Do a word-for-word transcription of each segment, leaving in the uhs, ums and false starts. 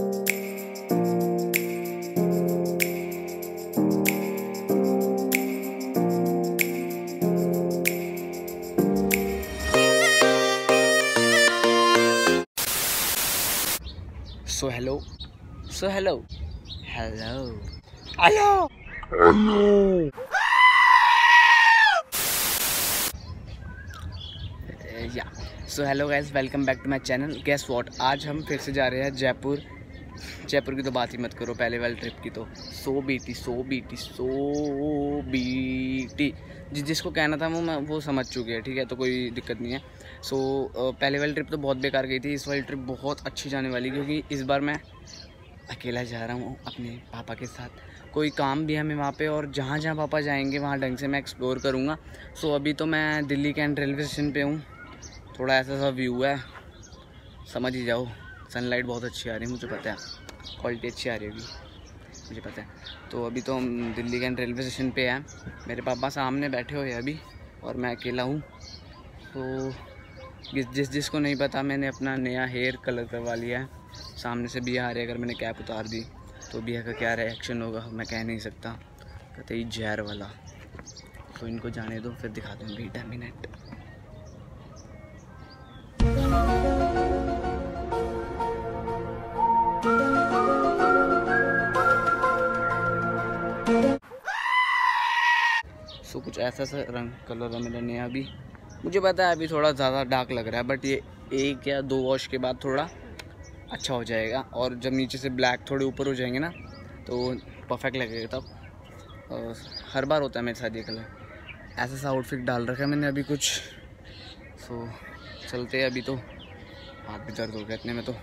So hello so hello hello hello hello yeah so hello guys, welcome back to my channel. Guess what, आज हम फिर से जा रहे हैं जयपुर। जयपुर की तो बात ही मत करो, पहले वाली ट्रिप की तो सो बीटी सो बीटी सो बीटी जिस जिसको कहना था वो मैं वो समझ चुके हैं, ठीक है, तो कोई दिक्कत नहीं है। सो so, पहले वाली ट्रिप तो बहुत बेकार गई थी, इस वाली ट्रिप बहुत अच्छी जाने वाली, क्योंकि इस बार मैं अकेला जा रहा हूँ अपने पापा के साथ। कोई काम भी है हमें वहाँ पे, और जहाँ जहाँ पापा जाएंगे वहाँ ढंग से मैं एक्सप्लोर करूँगा। सो so, अभी तो मैं दिल्ली कैंट रेलवे स्टेशन पे हूँ। थोड़ा ऐसा सा व्यू है, समझ ही जाओ। सनलाइट बहुत अच्छी आ रही है, मुझे पता है, क्वालिटी अच्छी आ रही होगी, मुझे पता है। तो अभी तो हम दिल्ली कैंट रेलवे स्टेशन पे हैं। मेरे पापा सामने बैठे हुए हैं अभी, और मैं अकेला हूँ। तो जिस जिसको नहीं पता, मैंने अपना नया हेयर कलर करवा लिया है। सामने से बिया आ रही है, अगर मैंने कैप उतार दी तो बिया का क्या रिएक्शन होगा मैं कह नहीं सकता, कहते ही जहर वाला। तो इनको जाने दो, फिर दिखा दूँ बीटा मिनट। सो कुछ ऐसा सा रंग कलर है मेरा नया। अभी मुझे पता है अभी थोड़ा ज़्यादा डार्क लग रहा है, बट ये एक या दो वॉश के बाद थोड़ा अच्छा हो जाएगा। और जब नीचे से ब्लैक थोड़े ऊपर हो जाएंगे ना, तो परफेक्ट लगेगा तब। और हर बार होता है मेरे साथ ये कलर। ऐसा सा आउटफिट डाल रखा है मैंने अभी कुछ। सो चलते हैं, अभी तो हाथ भी दर्द हो गया इतने में तो।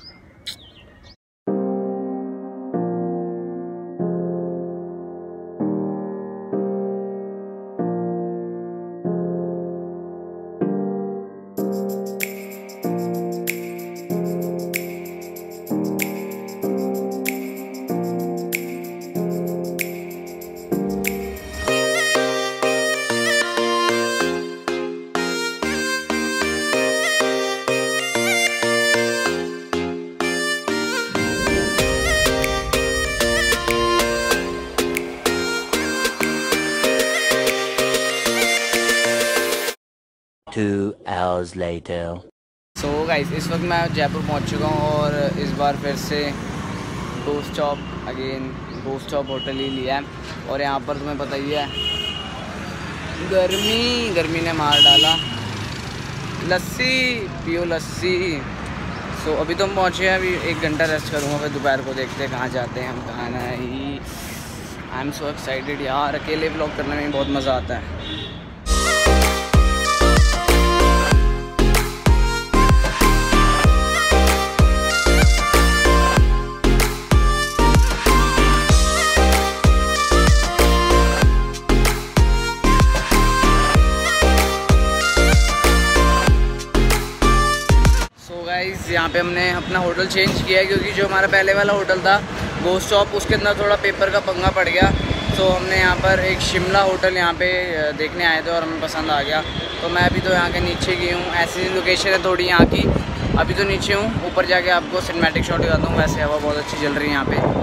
Two hours later. So guys, इस वक्त मैं जयपुर पहुंच चुका हूं, और इस बार फिर से ghost stop again ghost stop hotel ही लिया है। और यहाँ पर तुम्हें पता ही है, गर्मी गर्मी ने मार डाला। लस्सी पियो लस्सी। सो अभी तो हम पहुँचे हैं, अभी एक घंटा रेस्ट करूँगा, फिर दोपहर को देखते हैं कहाँ जाते हैं हम, कहाँ नहीं। आई एम सो एक्साइटेड यार, अकेले व्लॉग करने में बहुत मज़ा आता है। यहाँ पे हमने अपना होटल चेंज किया है, क्योंकि जो हमारा पहले वाला होटल था गोस्ट स्टॉप, उसके अंदर थोड़ा पेपर का पंगा पड़ गया। तो हमने यहाँ पर एक शिमला होटल यहाँ पे देखने आए थे और हमें पसंद आ गया। तो मैं अभी तो यहाँ के नीचे की हूँ, ऐसी लोकेशन है थोड़ी यहाँ की। अभी तो नीचे हूँ, ऊपर जाके आपको सिनेमैटिक शॉट दिखाता हूँ। वैसे हवा बहुत अच्छी चल रही है यहाँ पे।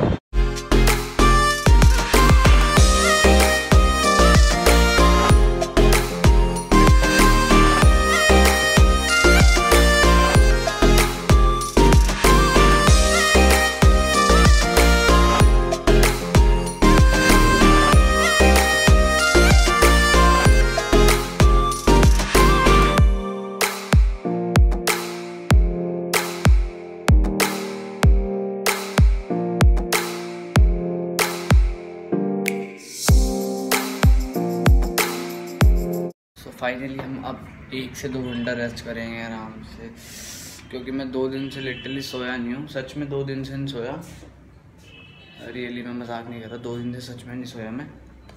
फाइनली हम अब एक से दो घंटा रेस्ट करेंगे आराम से, क्योंकि मैं दो दिन से लिटरली सोया नहीं हूँ। सच में दो दिन से नहीं सोया, रियली मैं मजाक नहीं कर रहा, दो दिन से सच में नहीं सोया मैं।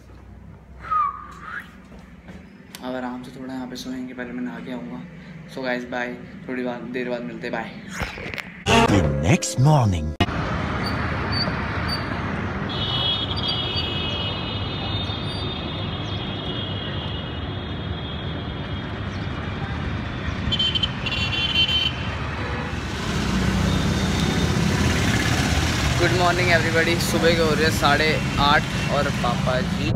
अब आराम से थोड़ा यहाँ पे सोएंगे, पहले मैं नहा के आऊँगा। सो गाइस बाय, थोड़ी बार देर बाद मिलते, bye. Next morning. Good morning everybody. सुबह के हो रहे हैं साढ़े आठ और पापा जी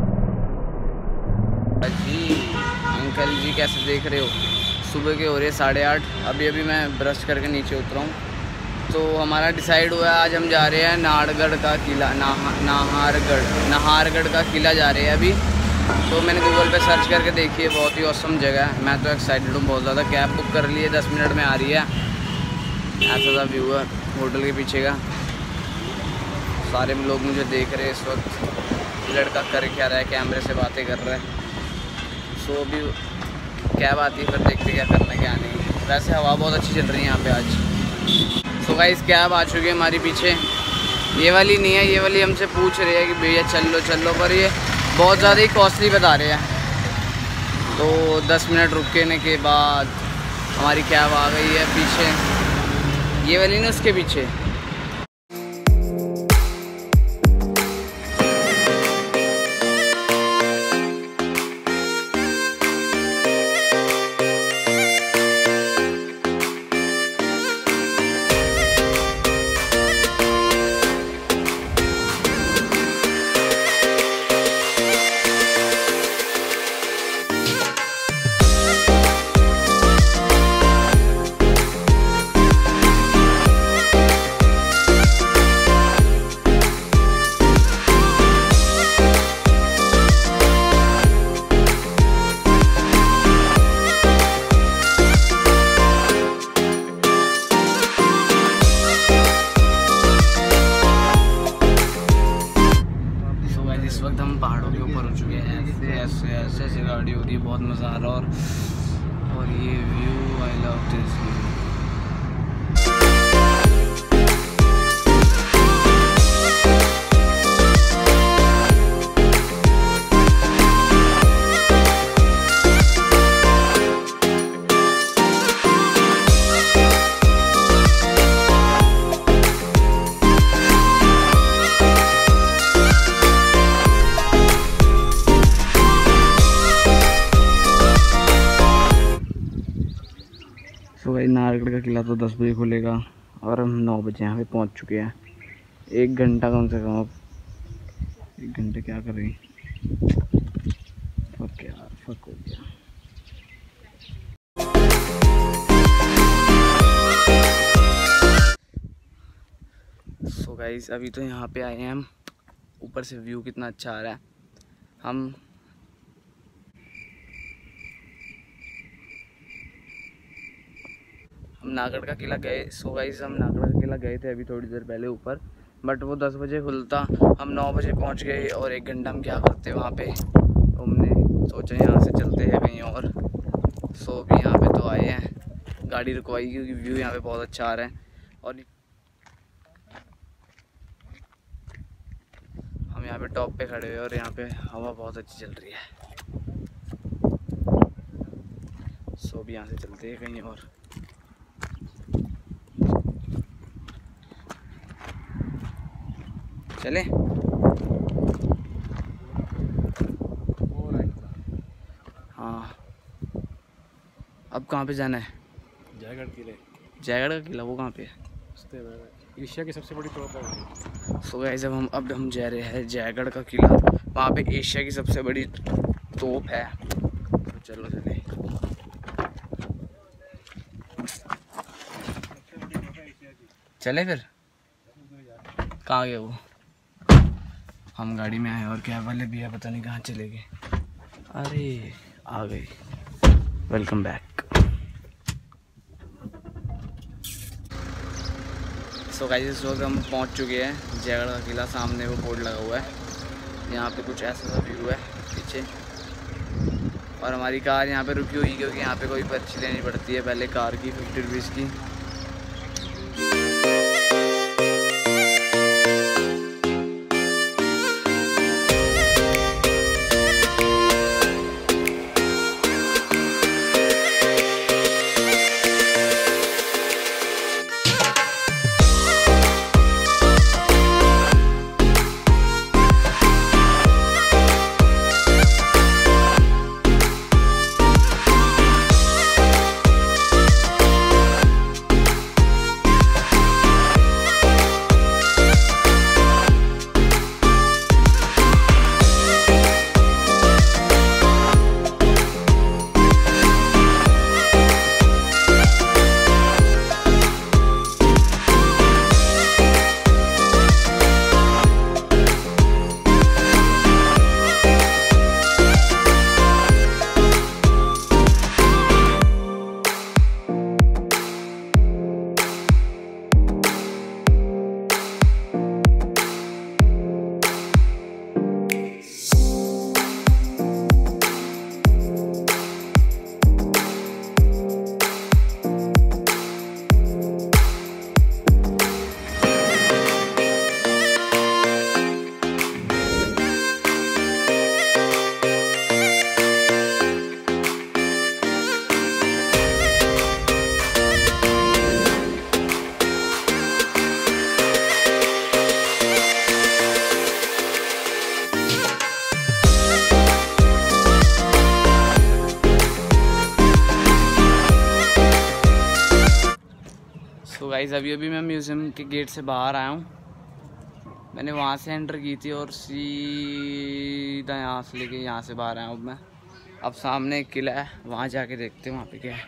जी अंकल जी कैसे देख रहे हो? सुबह के हो रहे हैं साढ़े आठ। अभी अभी मैं ब्रश करके नीचे उतरा हूँ। तो हमारा डिसाइड हुआ है आज हम जा रहे हैं नाहरगढ़ का किला, नाह नाहरगढ़ नाहरगढ़ का किला जा रहे हैं अभी। तो मैंने गूगल पे सर्च करके देखी है, बहुत ही औसम जगह है। मैं तो एक्साइटेड हूँ बहुत ज़्यादा। कैब बुक कर ली है, दस मिनट में आ रही है। ऐसा सा व्यू है होटल के पीछे का। सारे लोग मुझे देख रहे हैं इस वक्त। लड़का कर क्या रहा है, कैमरे से बातें कर रहा है। सो अभी कैब आती है, फिर देखते क्या करना क्या नहीं। वैसे हवा बहुत अच्छी चल रही है यहाँ पे आज। सो गाइस कैब आ चुकी है हमारी पीछे। ये वाली नहीं है, ये वाली हमसे पूछ रही है कि भैया चल लो चल लो, पर ये बहुत ज़्यादा ही कॉस्टली बता रहे हैं। तो दस मिनट रुकने के बाद हमारी कैब आ गई है पीछे। ये वाली ना उसके पीछे। इस वक्त हम पहाड़ों के ऊपर हो चुके हैं। ऐसे ऐसे ऐसे ऐसे गाड़ी हो रही है, बहुत मज़ा आ रहा है। और और ये view, I love this view. तो भाई नाहरगढ़ का किला तो दस बजे खुलेगा और हम नौ बजे यहाँ पे पहुँच चुके हैं। एक घंटा कम से कम। अब एक घंटे क्या कर रही फक यार, फक हो गया। सो गाइस अभी तो यहाँ पे आए हैं हम। ऊपर से व्यू कितना अच्छा आ रहा है। हम हम नाहरगढ़ का किला गए। सो गाइस हम नाहरगढ़ का किला गए थे अभी थोड़ी देर पहले ऊपर, बट वो दस बजे खुलता। हम नौ बजे पहुंच गए और एक घंटा हम क्या करते वहाँ पे। तो हमने सोचा यहाँ से चलते हैं कहीं और। सो अभी यहाँ पे तो आए हैं, गाड़ी रुकवाई क्योंकि व्यू यहाँ पे बहुत अच्छा आ रहा है। और हम यहाँ पे टॉप पे खड़े हुए और यहाँ पे हवा बहुत अच्छी चल रही है। सो अभी यहाँ से चलते हैं कहीं और। चले हाँ। अब कहाँ पे जाना है? जयगढ़ किले। जयगढ़ का किला वो कहाँ पे है? एशिया की सबसे बड़ी तोप है। सो गाइस अब हम अब हम जा रहे हैं जयगढ़ का किला। वहाँ पे एशिया की सबसे बड़ी तोप है। तो चलो चले। चले फिर। कहाँ गए वो? हम गाड़ी में आए और कैब वाले भी है, पता नहीं कहाँ चले गए। अरे आ गए। Welcome back. सो गाइस इस वक्त हम पहुँच चुके हैं जयगढ़ का किला। सामने वो बोर्ड लगा हुआ है। यहाँ पे कुछ ऐसा सा व्यू है पीछे। और हमारी कार यहाँ पे रुकी हुई क्योंकि यहाँ पे कोई पर्ची लेनी पड़ती है पहले कार की, फिफ्टी रुपीज़ की। गाइस अभी अभी मैं म्यूज़ियम के गेट से बाहर आया हूँ। मैंने वहाँ से एंटर की थी और सीधा यहाँ से लेके यहाँ से बाहर आया हूँ मैं। अब सामने एक किला है, वहाँ जाके देखते हैं वहाँ पे क्या है।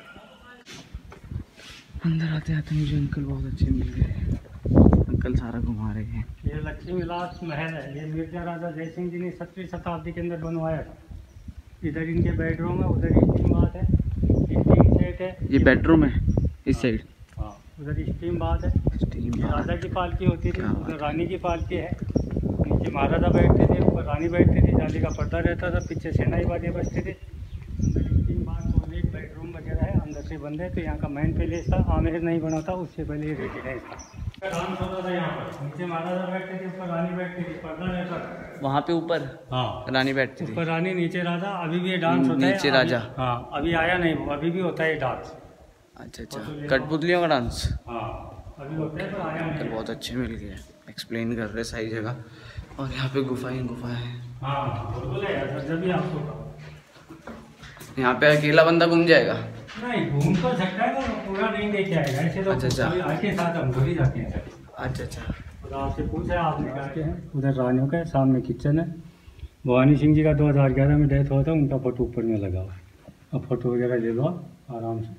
अंदर आते आते मुझे अंकल बहुत अच्छे मिल गए। अंकल सारा घुमा रहे हैं। ये लक्ष्मी विलास महल है। ये मिर्जा राजा जय सिंह जी ने सत्रहवीं शताब्दी के अंदर बनवाया था। इधर इनके बेडरूम है, उधर स्टीम बाथ है, स्टीम सेट है। ये बेडरूम है इस साइड। हाँ, उधर स्टीम बाथ है। स्टीम राजा की पालकी होती थी, उधर रानी की पालकी है। नीचे महाराजा बैठते थे, ऊपर रानी बैठती थी। जाली का पर्दा रहता था, पीछे सेनाई वाले बजते थे। अंदर स्टीम बाथ और एक बेडरूम वगैरह है, अंदर से बंद है। तो यहाँ का मेन पैलेस था, आमेर नहीं बना था, उससे पहले ये रेजिडेंस था। डांस होता था यहाँ पर। नीचे महाराजा बैठते थे, ऊपर रानी बैठती थी, पर्दा रहता था। वहाँ पे ऊपर हाँ रानी बैठती थी, ऊपर रानी नीचे राजा। अभी भी ये डांस होता है। नीचे राजा। हाँ, अभी आया नहीं वो, अभी भी होता है ये डांस। अच्छा अच्छा, कठपुतलियों का डांस। हाँ, अभी होता है पर आया नहीं। बहुत अच्छे मिल गए, एक्सप्लेन कर रहे सारी जगह। और यहाँ पे गुफाएं गुफाएं हैं। हाँ बिल्कुल है यार, जब भी आपको यहाँ पे अकेला बंदा घूम जाएगा? नहीं, घूम तो सकता है, तो पूरा नहीं देख आएगा ऐसे तो। अच्छा अच्छा, आके साथ हम घूम ही जाते हैं। अच्छा अच्छा। तो आपसे पूछा आपने करके हैं। उधर रानियों का सामने किचन है। भवानी सिंह जी का दो हज़ार ग्यारह में डेथ हुआ था, उनका फोटो ऊपर में लगा हुआ। अब फोटो वगैरह ले लो आराम से।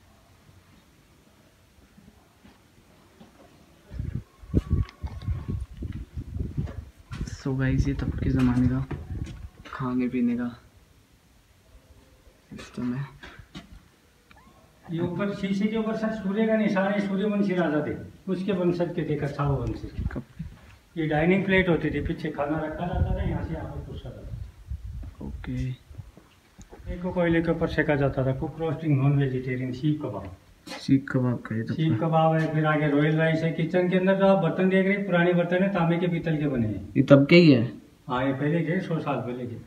सो गाइस ये तब के ज़माने का खाने पीने का सिस्टम है। ये ऊपर शीशे के ऊपर सर सूर्य का निशान है। सूर्यवंशी राजा थे, उसके वंशज के थे, कच्छाव वंशी। ये डाइनिंग प्लेट होती थी, पीछे खाना रखा जाता था, यहाँ से यहाँ पर कुछ था। ओके। एक को कोयले के ऊपर सेका जाता था। कुक रोस्टिंग नॉन वेजिटेरियन सीख कबाब। सीख कबाब का ये तो सीख कबाब है। फिर आगे रॉयल राइस है। किचन के अंदर जो आप बर्तन देख रहे हैं, पुराने बर्तन है, तांबे के पीतल के बने हैं। ये तब के ही है? हाँ, ये पहले के, सौ साल पहले के।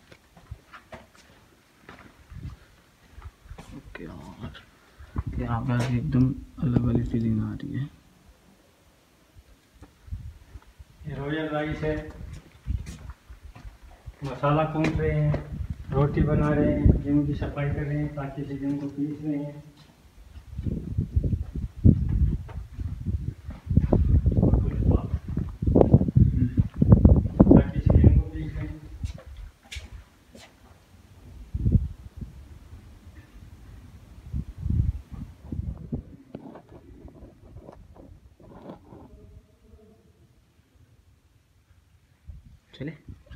ओके। और यहाँ पर एकदम अलग वाली फीलिंग आ रही है। ये रॉयल राइस है। मसाला कूट रहे हैं, रोटी बना रहे हैं, गेहूं की सफाई कर रहे हैं, ताकि से गेहूं को पीस रहे हैं। ताकि से गेहूं को पीस रहे हैं। चले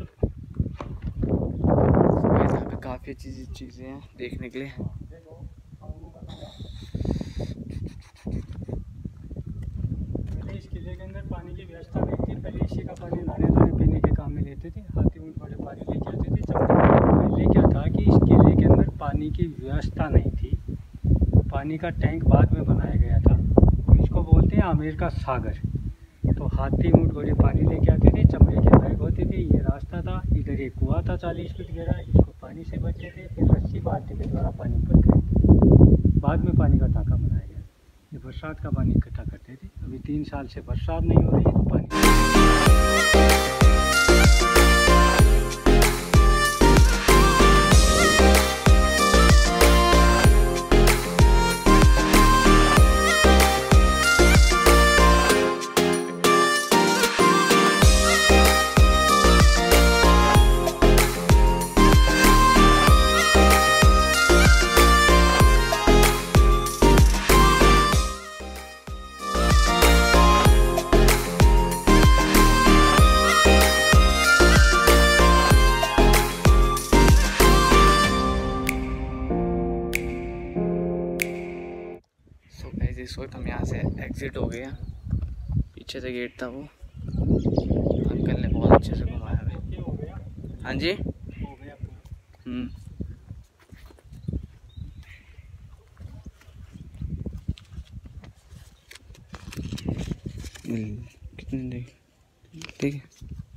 यहाँ पे काफ़ी अच्छी चीज़ें हैं देखने के लिए। पहले इस किले के अंदर पानी की व्यवस्था नहीं थी। पहले इसी का पानी नहाने धोने पीने के काम में लेते थे। हाथी ऊँट बड़े पानी लेके आते थे। पहले क्या था कि इस किले के अंदर पानी की व्यवस्था नहीं थी। पानी का टैंक बाद में बनाया गया था। तो इसको बोलते हैं आमेर का सागर। तो हाथी ऊँट बड़े पानी लेके आते थे, चमड़े के बैग होते थे। ये रास्ता था, इधर एक कुआं था चालीस फीट गहरा, इसको पानी से बचते थे। फिर रस्सी बांधते के द्वारा पानी ऊपर करते। बाद में पानी का टाँका बनाया गया। ये बरसात का पानी इकट्ठा करते थे। अभी तीन साल से बरसात नहीं हो रही है, तो पानी इस वक्त हम यहाँ से एग्ज़िट हो गए हैं। पीछे से गेट था वो, अंकल ने बहुत अच्छे से घुमाया हमें। हाँ जी। हम्म कितने देख ठीक है।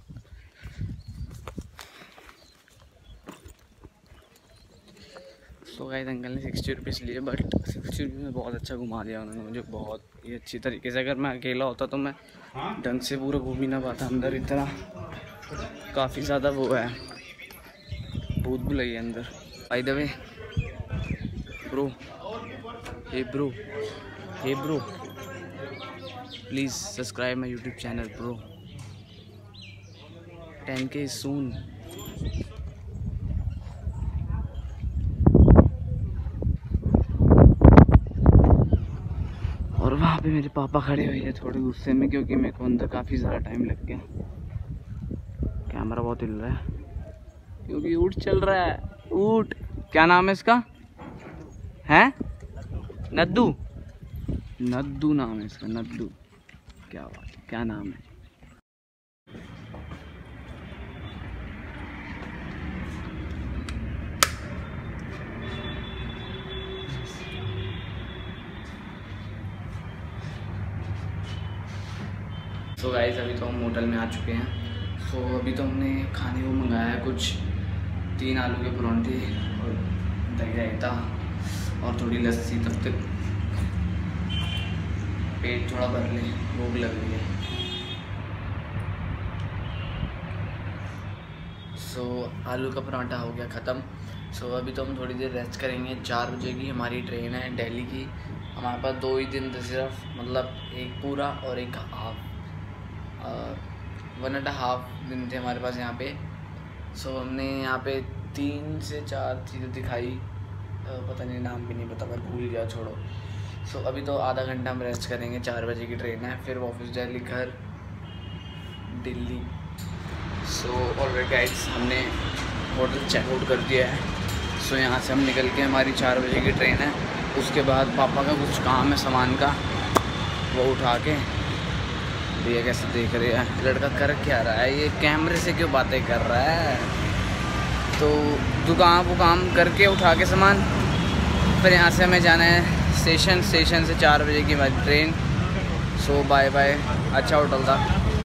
तो गाइस अंकल ने सिक्सटी रुपीज़ लिए, बट सिक्सटी रुपीज़ में बहुत अच्छा घुमा दिया उन्होंने मुझे, बहुत ही अच्छी तरीके से। अगर मैं अकेला होता तो मैं ढंग से पूरा घूम ही ना पाता। अंदर इतना काफ़ी ज़्यादा वो है, भूत भुलैया है अंदर। By the way bro, hey bro, hey bro, please subscribe my YouTube channel bro, ten K soon. और वहाँ पे मेरे पापा खड़े हुए हैं थोड़े गुस्से में, क्योंकि मेरे को अंदर काफ़ी ज़्यादा टाइम लग गया। कैमरा बहुत हिल रहा है क्योंकि ऊँट चल रहा है। ऊँट, क्या नाम है इसका? है नद्दू, नद्दू नाम है इसका, नद्दू। क्या बात है, क्या नाम है। सो so गाइस, अभी तो हम होटल में आ चुके हैं। सो so, अभी तो हमने खाने को मंगाया है कुछ, तीन आलू के परांठे और दही रायता और थोड़ी लस्सी, तब तक पेट थोड़ा भर ले, भूख लग रही है। सो so, आलू का परांठा हो गया ख़त्म। सो so, अभी तो हम थोड़ी देर रेस्ट करेंगे। चार बजे की हमारी ट्रेन है दिल्ली की। हमारे पास दो ही दिन थे सिर्फ, मतलब एक पूरा और एक हाफ, वन एंड हाफ दिन थे हमारे पास यहाँ पे। सो so, हमने यहाँ पे तीन से चार चीज़ें दिखाई, uh, पता नहीं, नाम भी नहीं पता, मैं भूल गया, छोड़ो। सो so, अभी तो आधा घंटा हम रेस्ट करेंगे। चार बजे की ट्रेन है, फिर वापस दिल्ली घर दिल्ली। सो ऑलरेडी गाइड्स, हमने होटल चेकआउट कर दिया है। सो so, यहाँ से हम निकल के, हमारी चार बजे की ट्रेन है। उसके बाद पापा का कुछ काम है सामान का, वो उठा के। ये कैसे देख रहे हैं, लड़का कर क्या रहा है, ये कैमरे से क्यों बातें कर रहा है। तो दुकान वो काम करके उठा के सामान, फिर यहाँ से हमें जाना है स्टेशन। स्टेशन से चार बजे की हमारी ट्रेन। सो बाय बाय, अच्छा होटल था।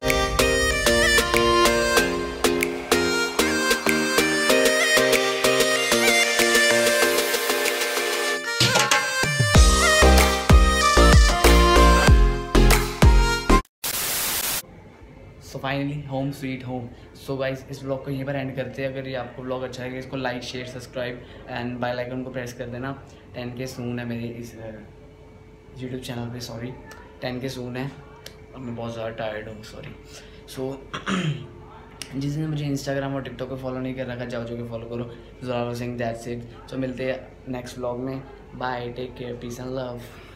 So finally home sweet home. So guys, इस ब्लॉग को यहीं पर एंड करते हैं। अगर ये आपको ब्लॉग अच्छा लगे, इसको like share subscribe and bell icon को प्रेस कर देना। टेन के सून है मेरे इस यूट्यूब चैनल पे, सॉरी टेन के सून है और मैं बहुत ज़्यादा टायर्ड हूँ, सॉरी। सो जिसने मुझे इंस्टाग्राम और टिकटॉक पे फॉलो नहीं कर रखा, जाओ जो कि फॉलो करो। ज़रा सिंह दैट्स इट। सो मिलते हैं नेक्स्ट ब्लॉग में। Bye, take care, peace and love.